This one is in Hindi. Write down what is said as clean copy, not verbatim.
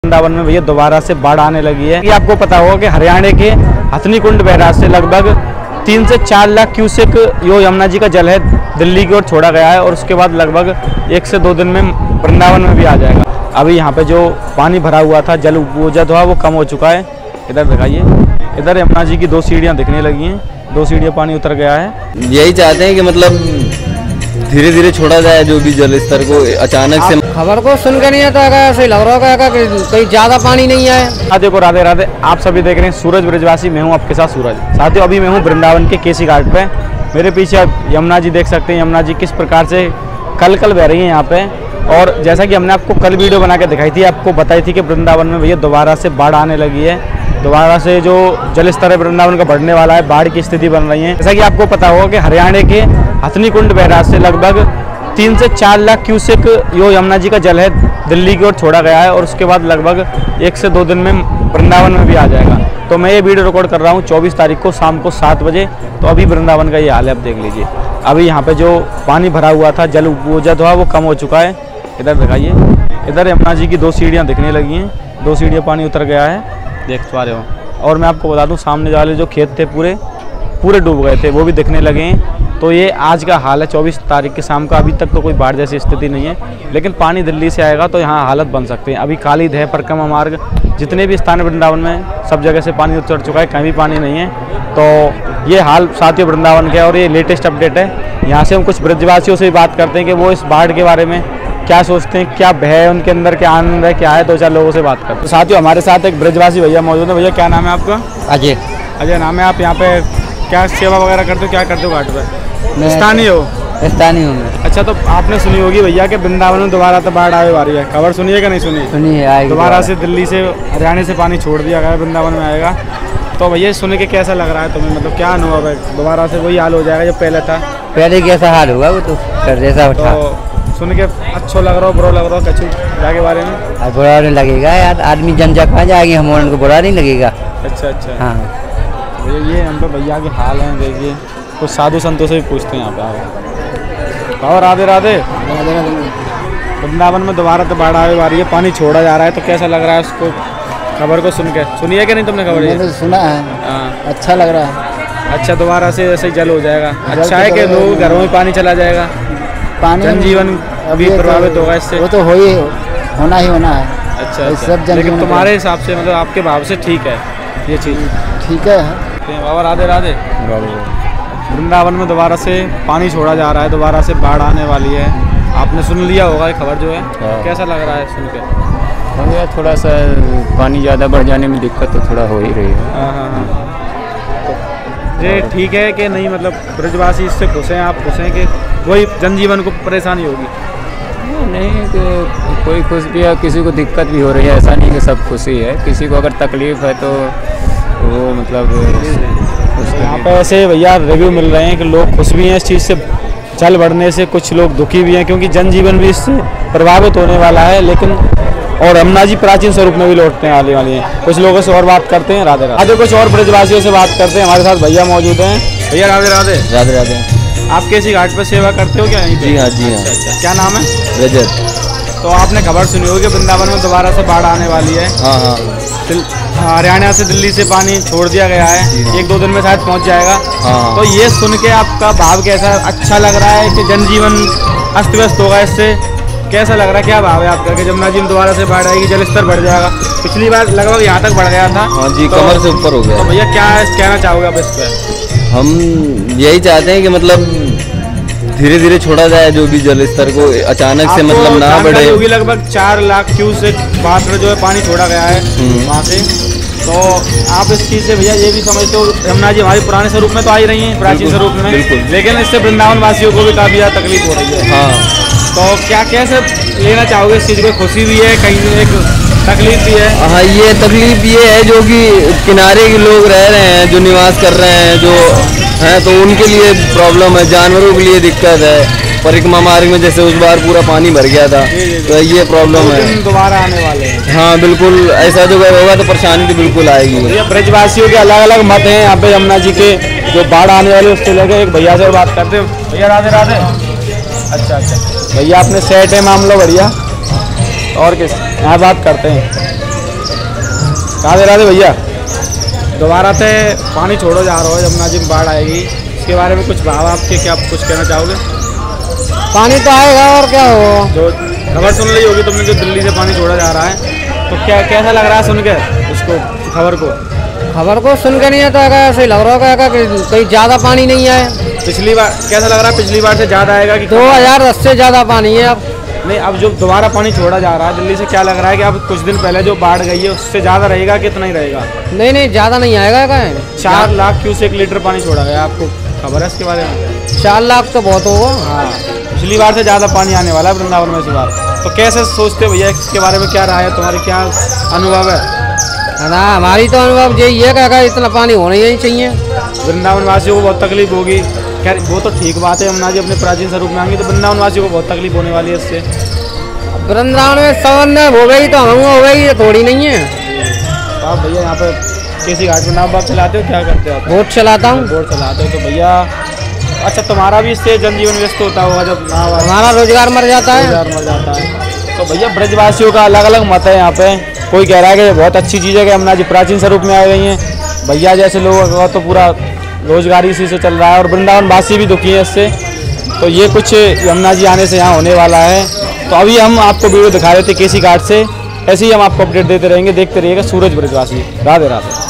वृंदावन में भैया दोबारा से बाढ़ आने लगी है। ये आपको पता होगा कि हरियाणा के हथनीकुंड बैराज से लगभग 3 से 4 लाख क्यूसेक यो यमुना जी का जल है दिल्ली की ओर छोड़ा गया है और उसके बाद लगभग 1 से 2 दिन में वृंदावन में भी आ जाएगा। अभी यहाँ पे जो पानी भरा हुआ था, जल उपजा हुआ, वो कम हो चुका है। इधर दिखाइए, इधर यमुना जी की 2 सीढ़ियाँ दिखने लगी हैं, 2 सीढ़ियाँ पानी उतर गया है। यही चाहते हैं कि मतलब धीरे धीरे छोड़ा जाए जो भी जल स्तर को। अचानक से खबर को सुन के नहीं आता, ऐसे लग रहा है कि कहीं ज्यादा पानी नहीं आए। साथियों को राधे राधे, आप सभी देख रहे हैं सूरज ब्रजवासी, मैं हूं आपके साथ सूरज। साथियों अभी मैं हूं वृंदावन के केसी घाट पे। मेरे पीछे आप यमुना जी देख सकते हैं, यमुना जी किस प्रकार से कल बह रही है यहाँ पे। और जैसा कि हमने आपको कल वीडियो बना के दिखाई थी, आपको बताई थी कि वृंदावन में भैया दोबारा से बाढ़ आने लगी है। दोबारा से जो जल स्तर है वृंदावन का बढ़ने वाला है, बाढ़ की स्थिति बन रही है। जैसा कि आपको पता होगा कि हरियाणा के हथनीकुंड बैराज से लगभग 3 से 4 लाख क्यूसेक यो यमुना जी का जल है दिल्ली की ओर छोड़ा गया है और उसके बाद लगभग 1 से 2 दिन में वृंदावन में भी आ जाएगा। तो मैं ये वीडियो रिकॉर्ड कर रहा हूँ 24 तारीख को शाम को 7 बजे। तो अभी वृंदावन का ये हाल है, आप देख लीजिए। अभी यहाँ पे जो पानी भरा हुआ था, जल उपजा हुआ, वो कम हो चुका है। इधर दिखाइए, इधर यमुना जी की 2 सीढ़ियाँ दिखने लगी हैं, 2 सीढ़ियाँ पानी उतर गया है, देख पा रहे हो। और मैं आपको बता दूँ, सामने वाले जो खेत थे पूरे डूब गए थे, वो भी दिखने लगे हैं। तो ये आज का हाल है 24 तारीख के शाम का। अभी तक तो कोई बाढ़ जैसी स्थिति नहीं है, लेकिन पानी दिल्ली से आएगा तो यहाँ हालत बन सकते हैं। अभी कालीद है, परिक्रमा मार्ग, जितने भी स्थान वृंदावन में सब जगह से पानी उतर चुका है, कहीं भी पानी नहीं है। तो ये हाल साथियों वृंदावन के, और ये लेटेस्ट अपडेट है। यहाँ से हम कुछ ब्रजवासियों से भी बात करते हैं कि वो इस बाढ़ के बारे में क्या सोचते हैं, क्या भय है उनके अंदर, क्या आनंद है, क्या है। 2-4 लोगों से बात करते हैं। तो साथियों हमारे साथ एक ब्रजवासी भैया मौजूद है। भैया क्या नाम है आपका? अजय। अजय नाम है। आप यहाँ पे क्या सेवा वगैरह करते हो, क्या करते हो घाट पे? स्थानीय हो? स्थानीय हूँ मैं। अच्छा, तो आपने सुनी होगी भैया कि वृंदावन में दोबारा तो बाढ़ आने वाली है। खबर सुनी है कि नहीं सुनी? सुनी है। दोबारा से दिल्ली से, हरियाणा से पानी छोड़ दिया गया, वृंदावन में आएगा। तो भैया सुन के कैसा लग रहा है तुम्हें, मतलब क्या अनुभव है? दोबारा से वही हाल हो जाएगा जो पहले था? पहले कैसा हाल हुआ वो तो जैसा था। तो सुन के अच्छा लग रहा हो, बुरा लग रहा हो कछु के बारे में? बुरा नहीं लगेगा यार, आदमी जनता कहाँ जाएगी, हम उनको बुरा नहीं लगेगा। अच्छा। हाँ ये हम पे भैया के हाल हैं, देखिए। कुछ साधु संतों से भी पूछते हैं यहाँ पे। और राधे राधे। वृंदावन में दोबारा तो बाढ़ आने वाली है, पानी छोड़ा जा रहा है, तो कैसा लग रहा है उसको, खबर को सुन के? सुनी है कि नहीं तुमने खबर? मैंने सुना है। हाँ, अच्छा लग रहा है। अच्छा, दोबारा से ऐसे ही जल हो जाएगा। अच्छा है कि लोग घरों में पानी चला जाएगा, पानी जनजीवन भी प्रभावित होगा इससे? वो तो होना ही है। अच्छा। लेकिन तुम्हारे हिसाब से, मतलब आपके भाव से ठीक है ये चीज़? ठीक है बाबा। राधे राधे। वृंदावन में दोबारा से पानी छोड़ा जा रहा है, दोबारा से बाढ़ आने वाली है। आपने सुन लिया होगा ये खबर जो है। कैसा लग रहा है सुन के? भैया थोड़ा सा पानी ज़्यादा बढ़ जाने में दिक्कत तो थोड़ा हो ही रही है। हाँ। ये ठीक है कि नहीं, मतलब ब्रजवासी इससे खुश हैं, आप खुश हैं कि वही जनजीवन को परेशानी होगी? नहीं कि कोई खुश भी है, किसी को दिक्कत भी हो रही है, ऐसा नहीं कि सब खुशी है। किसी को अगर तकलीफ है तो वो मतलब यहाँ पे ऐसे भैया रिव्यू मिल रहे हैं कि लोग खुश भी हैं इस चीज़ से, जल बढ़ने से, कुछ लोग दुखी भी हैं क्योंकि जनजीवन भी इससे प्रभावित होने वाला है। लेकिन और यमुना जी प्राचीन स्वरूप में भी लौटने आने वाली हैं। कुछ लोगों से और बात करते हैं। राधे राधे। कुछ और ब्रजवासियों से बात करते हैं। हमारे साथ भैया मौजूद हैं। भैया राधे राधे। राधे राधे। आप कैसी घाट पर सेवा करते हो क्या यहीं पे? जी हाँ, जी हाँ। अच्छा। क्या नाम है? रजत। तो आपने खबर सुनी होगी वृंदावन में दोबारा से बाढ़ आने वाली है। हाँ। हरियाणा से दिल्ली से पानी छोड़ दिया गया है, 1-2 दिन में शायद पहुंच जाएगा। हाँ। तो ये सुन के आपका भाव कैसा? अच्छा लग रहा है कि जनजीवन अस्त व्यस्त होगा इससे? कैसा लग रहा है, क्या भाव है आपका कि यमुना जी में दोबारा से बाढ़ आएगी, जल स्तर बढ़ जाएगा? पिछली बार लगभग यहाँ तक बढ़ गया था। हाँ जी, कमर से ऊपर हो गया। तो भैया क्या कहना चाहोगे आप इस पर? हम यही चाहते हैं कि मतलब धीरे धीरे छोड़ा जाए जो भी जल स्तर को। अचानक से मतलब ना बढ़े। होगी लगभग 4 लाख क्यूसेक वाटर जो है पानी छोड़ा गया है वहाँ से। तो आप इस चीज़ से भैया ये भी समझते हो, यमुना जी हमारे पुराने स्वरूप में तो आ ही रही हैं, प्राचीन स्वरूप में, लेकिन इससे वृंदावन वासियों को भी काफ़ी ज़्यादा तकलीफ हो रही है। हाँ। तो क्या कैसे लेना चाहोगे इस चीज़ को? खुशी भी है, कहीं एक तकलीफ भी है? हाँ, ये तकलीफ ये है जो कि किनारे के लोग रह रहे हैं, जो निवास कर रहे हैं, जो हैं, तो उनके लिए प्रॉब्लम है। जानवरों के लिए दिक्कत है। परिक्रमा मार्ग में जैसे उस बार पूरा पानी भर गया था, तो ये प्रॉब्लम है। दोबारा आने वाले हैं। हाँ बिल्कुल, ऐसा जो होगा तो परेशानी तो बिल्कुल आएगी। ये ब्रजवासियों के अलग अलग मत हैं यहाँ पे यमुना जी के, जो बाढ़ आने वाले उससे लेकर। एक भैया से बात करते हैं। भैया राधे राधे। अच्छा भैया, आपने सेट है मामला बढ़िया। और किस यहाँ बात करते हैं। राधे राधे भैया। दोबारा से पानी छोड़ो जा रहा है, यमुना जी में बाढ़ आएगी, इसके बारे में कुछ भाव आपके, क्या आप कुछ कहना चाहोगे? पानी तो आएगा और क्या हो। जो खबर सुन ली होगी तुमने, जो दिल्ली से पानी छोड़ा जा रहा है, तो क्या कैसा लग रहा है सुन के उसको, खबर को? खबर को सुन के नहीं है तो ऐसे ही लग रहा है कि कहीं ज़्यादा पानी नहीं आए। पिछली बार कैसा लग रहा है, पिछली बार से ज़्यादा आएगा कि 2010 से ज़्यादा पानी है अब? नहीं, अब जो दोबारा पानी छोड़ा जा रहा है दिल्ली से, क्या लग रहा है कि अब कुछ दिन पहले जो बाढ़ गई है उससे ज़्यादा रहेगा कि इतना ही रहेगा? नहीं, ज़्यादा नहीं आएगा। क्या 4 लाख क्यूसेक लीटर पानी छोड़ा गया, आपको खबर है इसके बारे में? 4 लाख तो बहुत होगा। हाँ, पिछली बार से ज़्यादा पानी आने वाला है वृंदावन में इस बार। तो कैसे सोचते हो भैया, इसके बारे में क्या राय है तुम्हारी, क्या अनुभव है? ना, हमारी तो अनुभव यही है कि इतना पानी होना ही चाहिए। वृंदावन वासियों को बहुत तकलीफ होगी। खैर वो तो ठीक बात है, यमुना जी अपने प्राचीन स्वरूप में आएंगे तो वृंदावन वासियों को बहुत तकलीफ होने वाली है इससे। वृंदावन में संबंध हो गई तो हम हो गई, ये थोड़ी नहीं है। आप भैया यहाँ पे केसी घाट में नाव चलाते हो, क्या करते हो आप? बोट चलाता हूँ। बोट चलाते हो तो भैया, अच्छा तुम्हारा भी इससे जनजीवन व्यस्त होता होगा जब नाव? हमारा रोजगार मर जाता है। रोजगार मर जाता है। तो भैया ब्रजवासियों का अलग अलग मत है यहाँ पे। कोई कह रहा है कि बहुत अच्छी चीज़ है कि यमुना जी प्राचीन स्वरूप में आ गई हैं, भैया जैसे लोगों का तो पूरा रोजगार इसी से चल रहा है, और वृंदावन वासी भी दुखी है इससे। तो ये कुछ यमुना जी आने से यहाँ होने वाला है। तो अभी हम आपको वीडियो दिखा रहे थे केसी घाट से, ऐसे ही हम आपको अपडेट देते रहेंगे। देखते रहिएगा सूरज ब्रजवासी। राधे राधे।